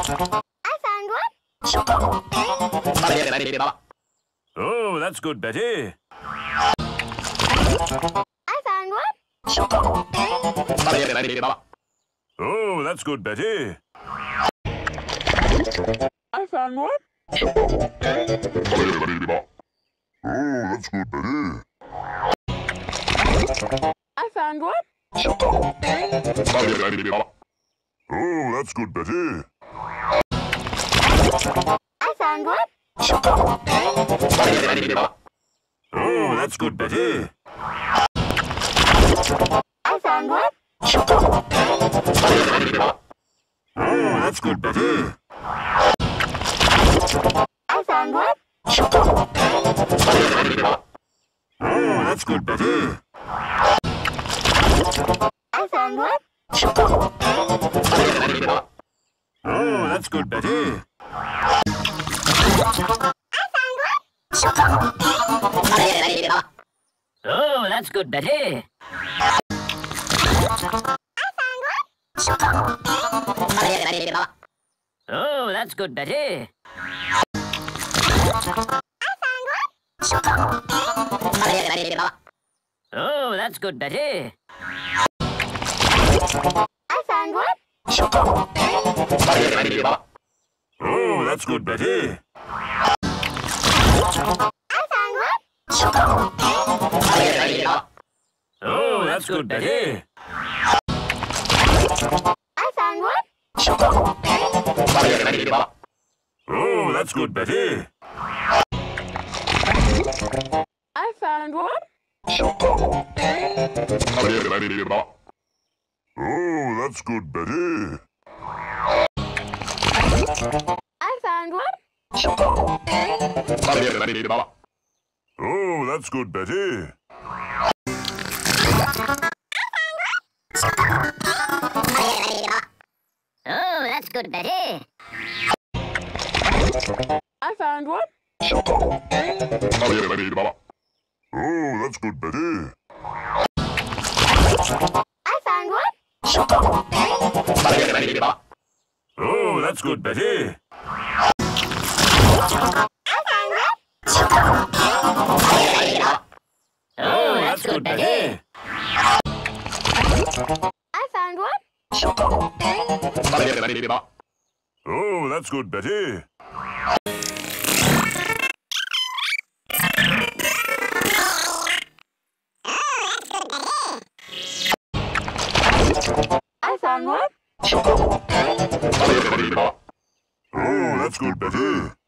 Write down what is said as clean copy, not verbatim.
I found one. Oh, that's good, Betty. I found one. Oh, that's good, Betty. I found one. Oh, that's good, Betty. I found one. Oh, that's good, Betty. I found one. Oh, that's good, Betty. I found one. Oh, that's good, Betty. I found one. Oh, that's good, Betty. I found one. Oh, that's good, Betty. Oh, that's good, Betty. Oh, that's good, Betty. Oh, that's good, Betty. I found one. Oh, that's good, Betty. I found one. Oh, that's good, Betty. I found one. Oh, that's good, Betty. I found one. Oh, that's good, Betty. I found one. Oh, that's good, Betty. Oh, that's good, Betty. I found one. Oh, that's good, Betty. I found one. Oh, that's good, Betty. Oh, that's good, Betty. I found one. Oh, that's good, Betty. I found one. Oh, that's good, Betty.